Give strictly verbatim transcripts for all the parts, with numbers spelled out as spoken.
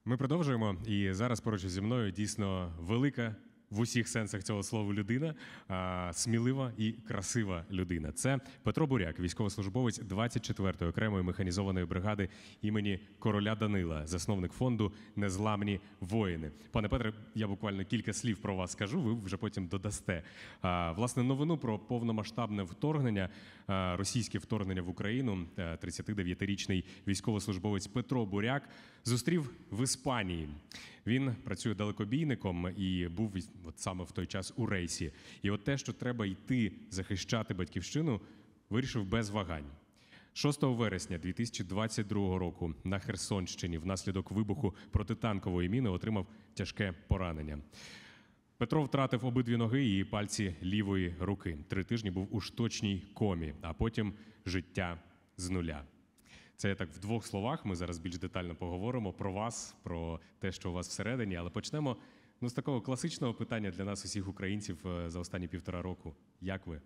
Ми продовжуємо, і зараз поруч зі мною дійсно велика в усіх сенсах цього слова людина, а, смілива і красива людина. Це Петро Буряк, військовослужбовець двадцять четвертої окремої механізованої бригади імені короля Данила, засновник фонду «Незламні воїни». Пане Петре, я буквально кілька слів про вас скажу, ви вже потім додасте. А, власне, новину про повномасштабне вторгнення, а, російське вторгнення в Україну, тридцятидев'ятирічний військовослужбовець Петро Буряк зустрів в Іспанії. Він працює далекобійником і був от саме в той час у рейсі. І от те, що треба йти захищати батьківщину, вирішив без вагань. шостого вересня дві тисячі двадцять другого року на Херсонщині внаслідок вибуху протитанкової міни отримав тяжке поранення. Петро втратив обидві ноги і пальці лівої руки. Три тижні був у штучній комі, а потім життя з нуля. Це так в двох словах, ми зараз більш детально поговоримо про вас, про те, що у вас всередині, але почнемо ну, з такого класичного питання для нас усіх українців за останні півтора року. Як ви?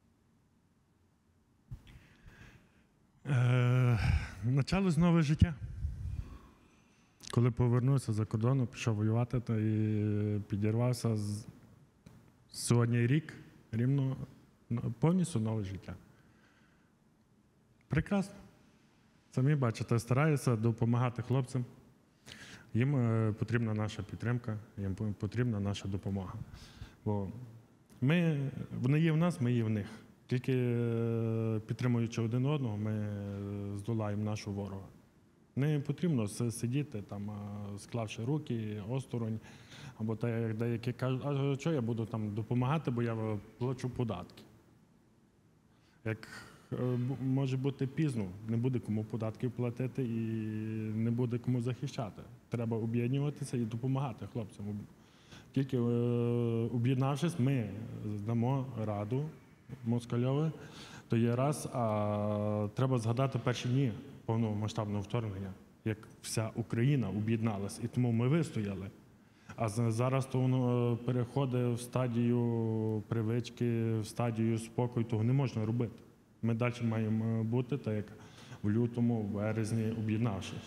Е, Почалось нове життя. Коли повернувся за кордону, пішов воювати, то і підірвався з... сьогодні рік, рівно повністю нове життя. Прекрасно. Самі бачите, стараюся допомагати хлопцям. Їм потрібна наша підтримка, їм потрібна наша допомога. Бо ми, вони є в нас, ми є в них. Тільки підтримуючи один одного, ми здолаємо нашого ворога. Не потрібно сидіти, там, склавши руки, осторонь, або так, як деякі кажуть, а що я буду там допомагати, бо я плачу податки. Як може бути пізно, не буде кому податків платити і не буде кому захищати. Треба об'єднуватися і допомагати хлопцям. Тільки об'єднавшись, ми дамо раду москальові, то є раз, а треба згадати перші дні повномасштабного вторгнення, як вся Україна об'єдналась, і тому ми вистояли. А зараз то воно переходить в стадію привички, в стадію спокою, того не можна робити. Ми далі маємо бути, так як в лютому, в березні, об'єднавшись.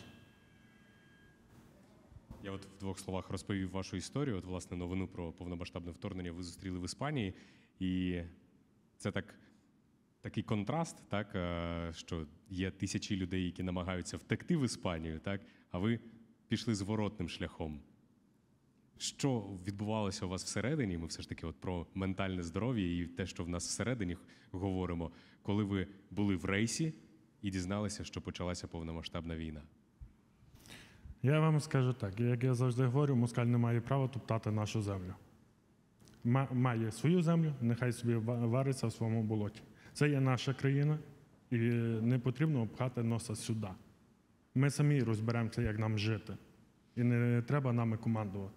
Я от в двох словах розповів вашу історію. От, власне, новину про повномасштабне вторгнення ви зустріли в Іспанії. І це так, такий контраст, так, що є тисячі людей, які намагаються втекти в Іспанію, так, а ви пішли зворотним шляхом. Що відбувалося у вас всередині, ми все ж таки от про ментальне здоров'я і те, що в нас всередині говоримо, коли ви були в рейсі і дізналися, що почалася повномасштабна війна? Я вам скажу так, як я завжди говорю, москаль не має права топтати нашу землю. Має свою землю, нехай собі вариться в своєму болоті. Це є наша країна, і не потрібно обхати носа сюди. Ми самі розберемося, як нам жити, і не треба нами командувати.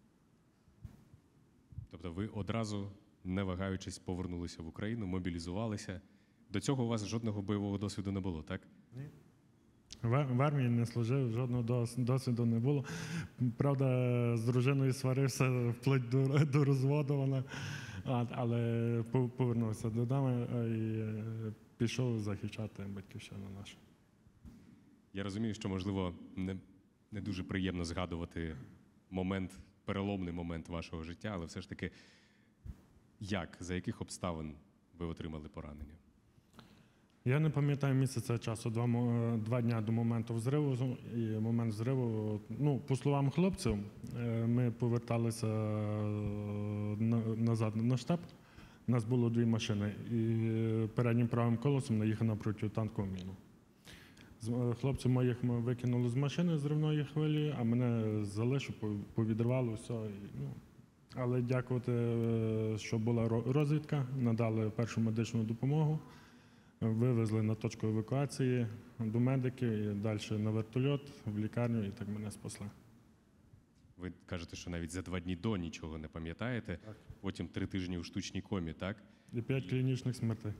Тобто ви одразу, не вагаючись, повернулися в Україну, мобілізувалися. До цього у вас жодного бойового досвіду не було, так? Ні. В армії не служив, жодного досвіду не було. Правда, з дружиною сварився вплоть до, до розводу, вона, але повернувся додому і пішов захищати батьківщину нашу. Я розумію, що, можливо, не, не дуже приємно згадувати момент, переломний момент вашого життя, але все ж таки, як, за яких обставин ви отримали поранення? Я не пам'ятаю місяця часу, два, два дня до моменту взриву, і момент взриву, ну, по словам хлопців, ми поверталися назад на штаб, у нас було дві машини, і переднім правим колесом наїхав на протитанкову міну. Хлопців моїх ми викинули з машини з зривної хвилі, а мене залишу, повідривало все. Ну, але дякувати, що була розвідка, надали першу медичну допомогу, вивезли на точку евакуації до медиків і далі на вертольот, в лікарню, і так мене спасли. Ви кажете, що навіть за два дні до нічого не пам'ятаєте, так. Потім три тижні у штучній комі, так? І п'ять і... клінічних смертей.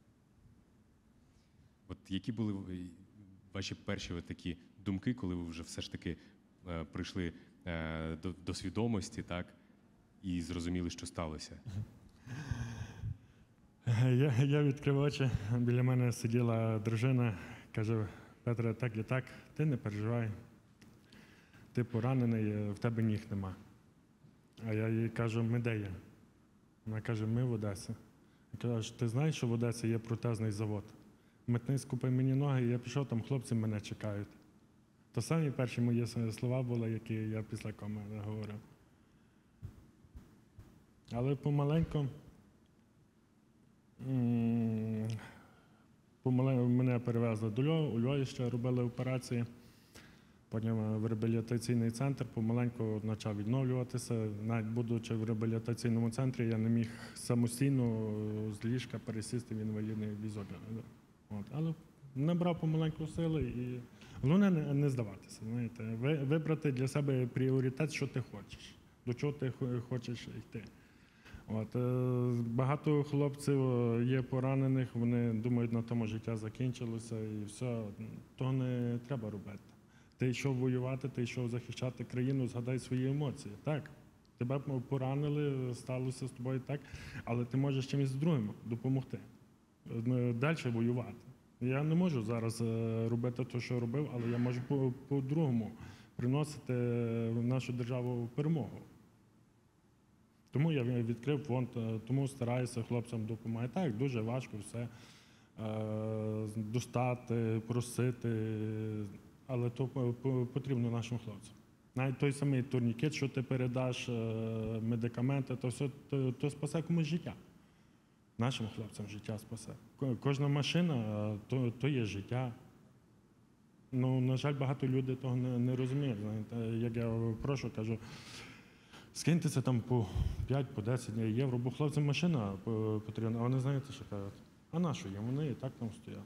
От які були ваші перші такі думки, коли ви вже все ж таки е, прийшли е, до, до свідомості, так, і зрозуміли, що сталося? Я, я відкрив очі, біля мене сиділа дружина, каже: Петре, так і так, ти не переживай. ти поранений, е, в тебе ніг нема. А я їй кажу, ми де є? Вона каже, ми в Одесі. Я кажу, ти знаєш, що в Одесі є протезний завод? Метниць купив мені ноги, і я пішов, там хлопці мене чекають. То самі перші мої слова були, які я після коми говорив. Але помаленьку, м, помаленьку мене перевезли до Львова, у Львові ще робили операції. Потім в реабілітаційний центр помаленьку почав відновлюватися. Навіть будучи в реабілітаційному центрі, я не міг самостійно з ліжка пересісти в інвалідний візок. От. Але набрав помаленьку сили і головне не, не здаватися. Знаєте. Ви, вибрати для себе пріоритет, що ти хочеш, до чого ти хочеш йти. От. Багато хлопців є поранених, вони думають, на тому життя закінчилося і все. Того не треба робити. Ти йшов воювати, ти йшов захищати країну, згадай свої емоції. Так, тебе поранили, сталося з тобою так, але ти можеш чимось другим допомогти, далі воювати. Я не можу зараз робити те, що робив, але я можу по-другому приносити в нашу державу перемогу. Тому я відкрив фонд, тому стараюся хлопцям допомагати. Так, дуже важко все достати, просити. Але то потрібно нашим хлопцям. Навіть той самий турнікет, що ти передаш, медикаменти, то все то, то спасе комусь життя. Нашим хлопцям життя спасе. Кожна машина то, то є життя. Ну, на жаль, багато людей того не, не розуміють. Знаєте, як я прошу, кажу, скиньтеся там по п'ять, по десять євро, бо хлопцям машина потрібна. А вони знаєте, що кажуть? А на що їм? Вони і так там стоять.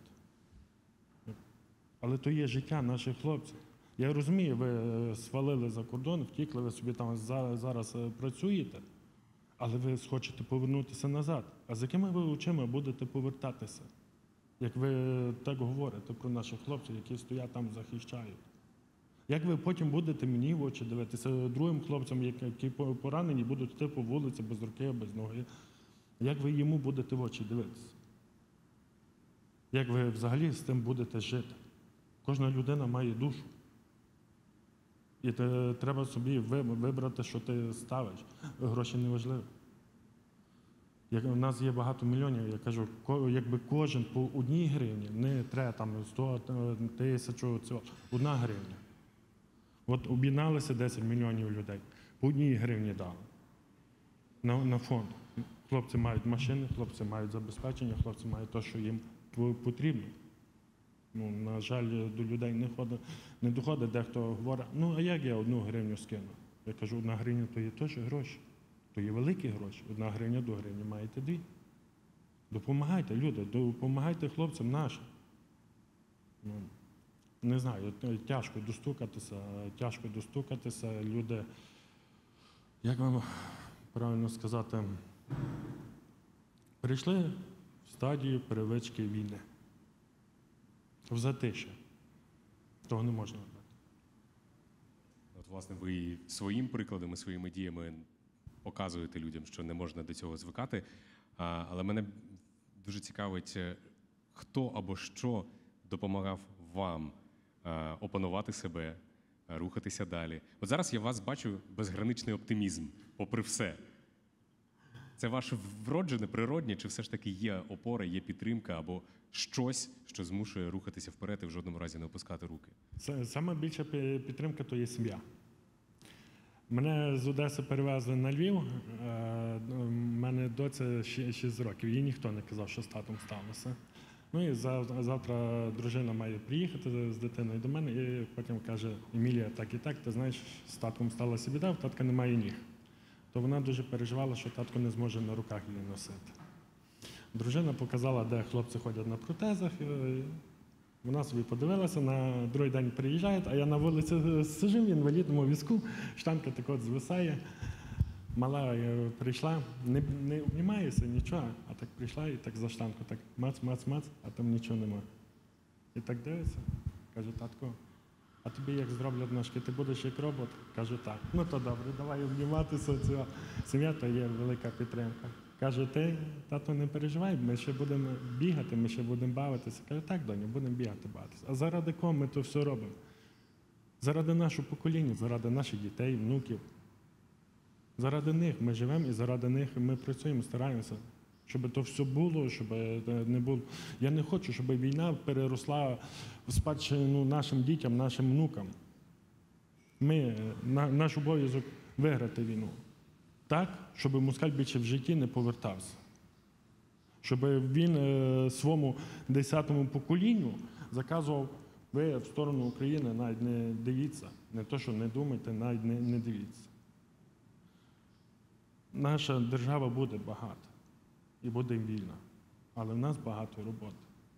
Але то є життя наших хлопців. Я розумію, ви свалили за кордон, втікли, ви собі там зараз працюєте, але ви хочете повернутися назад. А з якими ви очима будете повертатися? Як ви так говорите про наших хлопців, які стоять там, захищають? Як ви потім будете мені в очі дивитися, другим хлопцям, які поранені, будуть йти по вулиці без руки, без ноги? Як ви йому будете в очі дивитися? Як ви взагалі з тим будете жити? Кожна людина має душу. І те, треба собі вибрати, що ти ставиш. Гроші не важливі. Як у нас є багато мільйонів, я кажу, якби кожен по одній гривні, не треба там сто тисяч, одна гривня. От об'єдналися десять мільйонів людей, по одній гривні дали на, на фонд. Хлопці мають машини, хлопці мають забезпечення, хлопці мають те, що їм потрібно. Ну, на жаль, до людей не, ходить, не доходить, дехто говорить, ну а як я одну гривню скину? Я кажу, одна гривня то є теж гроші, то є великі гроші. Одна гривня до гривні маєте дві. Допомагайте, люди, допомагайте хлопцям нашим. Ну, не знаю, тяжко достукатися, тяжко достукатися. Люди, як вам правильно сказати, прийшли в стадію привички війни. В затиші. Того не можна робити. От, власне, ви і своїм прикладом, і своїми діями показуєте людям, що не можна до цього звикати. А, але мене дуже цікавить, хто або що допомагав вам а, опанувати себе, а, рухатися далі. От зараз я вас бачу безграничний оптимізм, попри все. Це ваше вроджене, природнє, чи все ж таки є опора, є підтримка або щось, що змушує рухатися вперед і в жодному разі не опускати руки? Це, саме більша підтримка – то є сім'я. Мене з Одеси перевезли на Львів, у мене доця шість років, їй ніхто не казав, що з татом сталося. Ну і завтра дружина має приїхати з дитиною до мене і потім каже, Емілія, так і так, ти знаєш, з татком сталася біда, в татка немає ніг. То вона дуже переживала, що татко не зможе на руках її носити. Дружина показала, де хлопці ходять на протезах. Вона собі подивилася, на другий день приїжджає, а я на вулиці сиджу в інвалідному візку, штанка так от звисає. Мала прийшла, не, не обнімається, нічого, а так прийшла і так за штанку, так мац, мац, мац, а там нічого немає. І так дивиться, каже, татко, а тобі як зроблять ножки, ти будеш як робот? Кажу, так. Ну то добре, давай обніматися. Цього. Сім'я то є велика підтримка. Каже, ти, тато, не переживай, ми ще будемо бігати, ми ще будемо бавитися. Каже, так, доню, будемо бігати, бавитися. А заради кого ми то все робимо? Заради нашого покоління, заради наших дітей, внуків. Заради них ми живемо і заради них ми працюємо, стараємося, щоб то все було, щоб не було. Я не хочу, щоб війна переросла в спадщину нашим дітям, нашим внукам. Ми, на, наш обов'язок виграти війну. Так, щоб москаль більше в житті не повертався. Щоб він е, своєму десятому поколінню заказував: ви в сторону України навіть не дивіться. Не то, що не думайте, навіть не, не дивіться. Наша держава буде багата і буде вільна, але в нас багато роботи.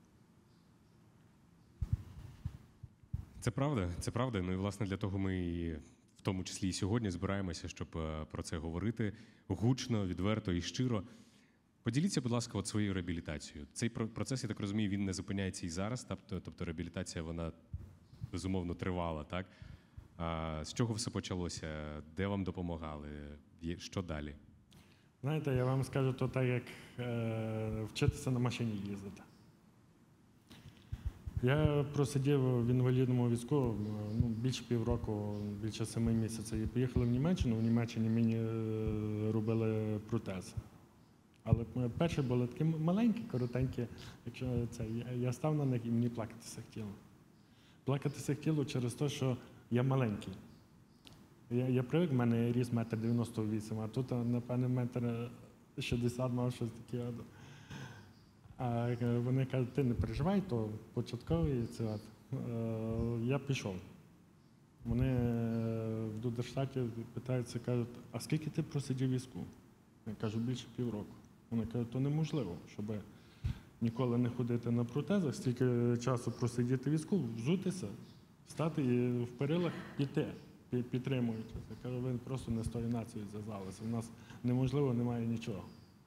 Це правда, це правда. Ну і власне для того ми і в тому числі і сьогодні збираємося, щоб е, про це говорити гучно, відверто і щиро. Поділіться, будь ласка, от своєю реабілітацією. Цей про- процес, я так розумію, він не зупиняється і зараз, тобто, тобто реабілітація, вона безумовно тривала, так? А з чого все почалося? Де вам допомагали? Є- Що далі? Знаєте, я вам скажу, то так, як е, вчитися на машині їздити. Я просидів в інвалідному візку ну, більше півроку, більше семи місяців. І поїхали в Німеччину. В Німеччині мені е, робили протези. Але перші були такі маленькі, коротенькі. Якщо це, я, я став на них і мені плакатися хотіло. Плакатися хотіло через те, що я маленький. Я, я привик, в мене ріст метр дев'яносто вісім, а тут, напевне, метр шістдесят мав щось таке. А вони кажуть, ти не переживай, то початковий. Це от. Е, я пішов. Вони в Дудерштаті питаються, кажуть, а скільки ти просидів в візку? Я кажу, більше півроку. Вони кажуть, то неможливо, щоб ніколи не ходити на протезах, стільки часу просидіти в візку, взутися, стати і в перилах піти, підтримуючи. Я кажу, ви просто не з тою нацією зв'язалися. У нас неможливо, немає нічого.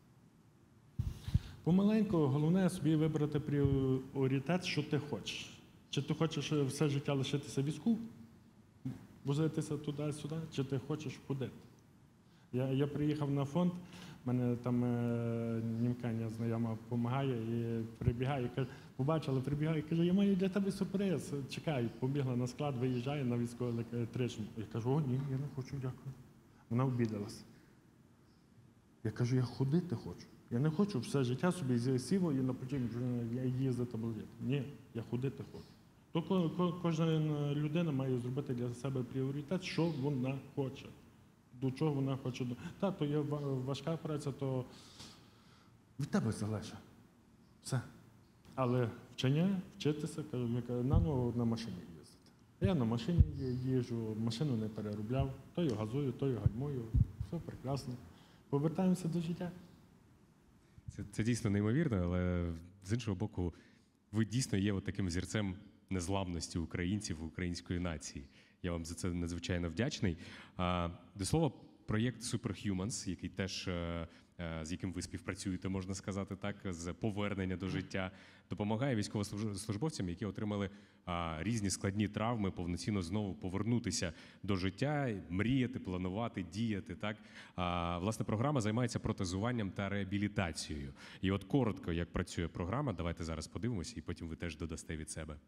Помаленьку, головне собі вибрати пріоритет, що ти хочеш. Чи ти хочеш все життя лишитися в візку, возитися туди-сюди, чи ти хочеш ходити. Я, я приїхав на фонд, мене там е, німканя знайома допомагає і прибігає, і каже, побачила, прибігає, і каже, я маю для тебе сюрприз, чекай, побігла на склад, виїжджає на військову електричну. Я кажу, о, ні, я не хочу, дякую. Вона обідалась. Я кажу, я ходити хочу. Я не хочу все життя собі сіло і на потім їздити блудити. Ні, я ходити хочу. То кожна людина має зробити для себе пріоритет, що вона хоче. До чого вона хоче. Так, то є важка праця, то від тебе залежить. Все. Але вчення, вчитися, кажу, наново на машині їздити. Я на машині їжджу, машину не переробляв, то я газую, то я гальмую. Все прекрасно. Повертаємося до життя. Це, це дійсно неймовірно, але з іншого боку, ви дійсно є от таким зірцем незламності українців, української нації. Я вам за це надзвичайно вдячний. А, до слова, проєкт Superhumans, який теж, з яким ви співпрацюєте, можна сказати так, з повернення до життя, допомагає військовослужбовцям, які отримали а, різні складні травми, повноцінно знову повернутися до життя, мріяти, планувати, діяти. Так? А, власне, програма займається протезуванням та реабілітацією. І от коротко, як працює програма, давайте зараз подивимося, і потім ви теж додасте від себе.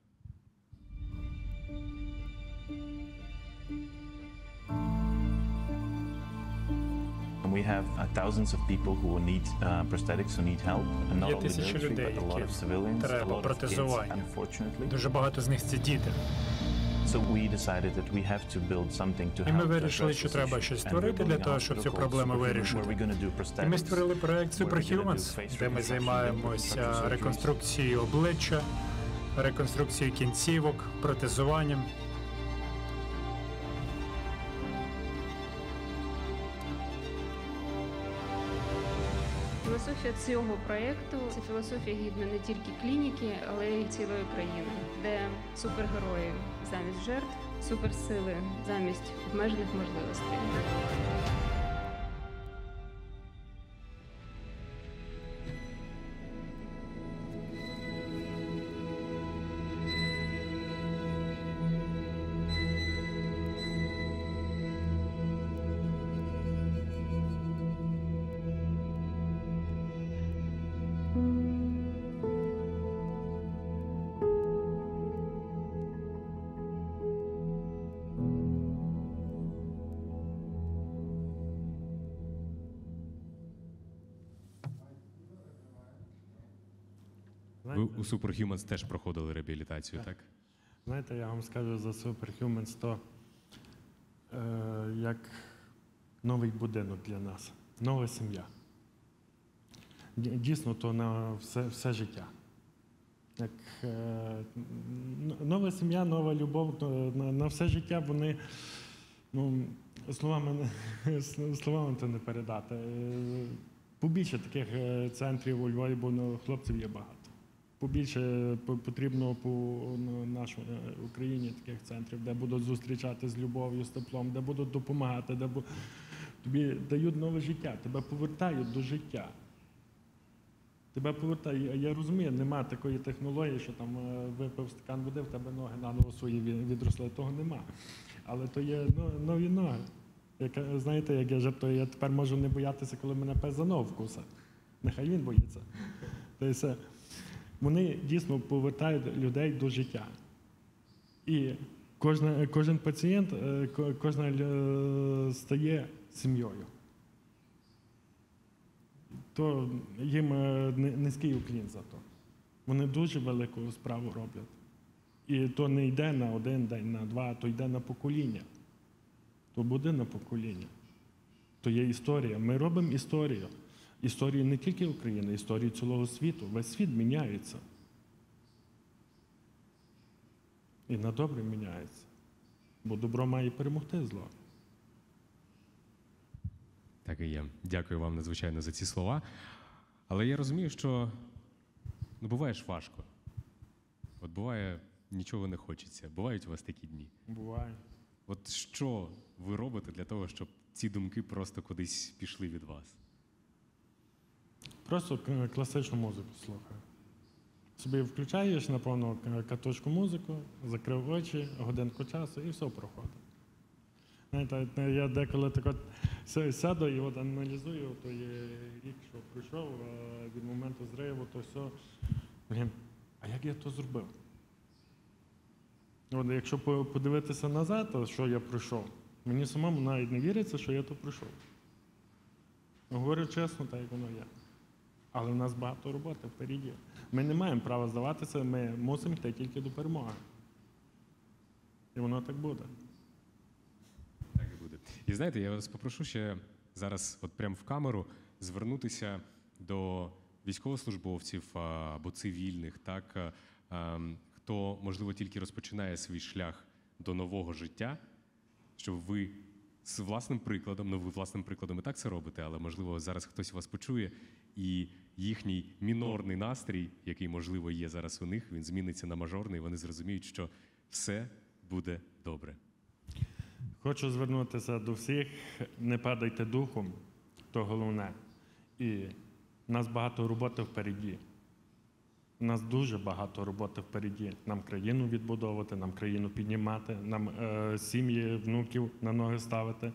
We have uh, thousands of people who need uh, prosthetics, who need help, and not Є only тисячі military, людей, but a lot of civilians, яким a треба lot of kids, протезування. unfortunately. Дуже багато з них це діти. So we decided that we have to build something to І ми help вирішили, address що this треба issue. щось And we're створити для building a того, щоб hospital цю called проблему Superhuman, вирішити. where we're gonna do І ми prosthetics, створили проект where we're gonna do Superhumans, face де ми reconstruction, займаємося reconstruction surgeries. реконструкцією обличчя, реконструкцією кінцівок, протезуванням. Філософія цього проєкту – це філософія гідна не тільки клініки, але й цілої країни, де супергерої замість жертв, суперсили замість обмежених можливостей. Ви у Superhumans теж проходили реабілітацію, так? Знаєте, я вам скажу за Superhumans, то е, як новий будинок для нас, нова сім'я. Ді- Дійсно, то на все, все життя. Як, е, н- нова сім'я, нова любов, то на, на все життя вони, ну, словами, не- словами то не передати. Е, Побільше таких е, центрів у Львові, бо ну, хлопців є багато. Побільше по- потрібно по ну, нашій е, Україні таких центрів, де будуть зустрічати з любов'ю, з теплом, де будуть допомагати, де бу- тобі дають нове життя, тебе повертають до життя. Тебе повертають. Я- Я розумію, немає такої технології, що там е, випив стакан води, в тебе ноги наново свої ві- відросли. Того нема. Але то є ну, нові ноги. Яка, знаєте, як я жартую, я тепер можу не боятися, коли мене пес за ногу вкусить. Нехай він боїться. Тобто, все. Вони дійсно повертають людей до життя. І кожна, кожен пацієнт, е, ко- кожна е, стає сім'єю. То їм е, ни- низький уклін за то. Вони дуже велику справу роблять. І то не йде на один день, на два, то йде на покоління. То буде на покоління. То є історія. Ми робимо історію. Історію не тільки України, історію цілого світу. Весь світ міняється. І на добре міняється. Бо добро має перемогти зло. Так і є. Дякую вам надзвичайно за ці слова. Але я розумію, що ну, буває ж важко. От буває, нічого не хочеться. Бувають у вас такі дні. Буває. От що ви робите для того, щоб ці думки просто кудись пішли від вас? Просто к- класичну музику слухаю. Собі включаєш, напевно, к- катушку музику, закрив очі, годинку часу і все проходить. Знаєте, я деколи так от ся- сяду і от аналізую той рік, що пройшов е, від моменту зриву, то все. Блін, а як я то зробив? От, якщо по- подивитися назад, то що я пройшов, мені самому навіть не віриться, що я то пройшов. Говорю чесно, так як воно є. Але в нас багато роботи впереді. Ми не маємо права здаватися, ми мусимо йти тільки до перемоги. І воно так буде. Так і буде. І знаєте, я вас попрошу ще зараз, от прямо в камеру, звернутися до військовослужбовців а, або цивільних, так, а, ем, хто, можливо, тільки розпочинає свій шлях до нового життя, щоб ви з власним прикладом, ну ви власним прикладом і так це робите, але, можливо, зараз хтось вас почує, і їхній мінорний настрій, який, можливо, є зараз у них, він зміниться на мажорний, і вони зрозуміють, що все буде добре. Хочу звернутися до всіх, не падайте духом, то головне. І в нас багато роботи впереді. У нас дуже багато роботи впереді. Нам країну відбудовувати, нам країну піднімати, нам е, сім'ї, внуків на ноги ставити.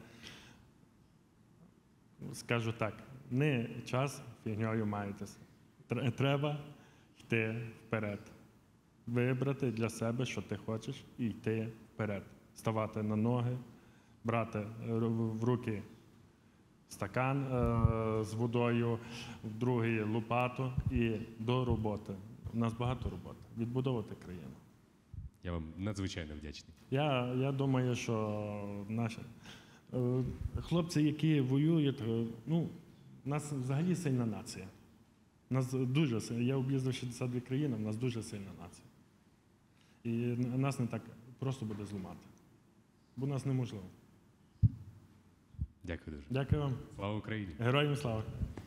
Скажу так, не час фігньою маєтеся. Тр- Треба йти вперед. Вибрати для себе, що ти хочеш, і йти вперед. Ставати на ноги, брати р- в руки стакан е, з водою, в другий лопату і до роботи. У нас багато роботи. Відбудовувати країну. Я вам надзвичайно вдячний. Я, я думаю, що наші е, хлопці, які воюють, е, ну, у нас взагалі сильна нація. У нас дуже сильна. Я об'їздив шістдесят дві країни, у нас дуже сильна нація. І нас не так просто буде зламати. Бо нас неможливо. Дякую дуже. Дякую вам. Слава Україні! Героям слава!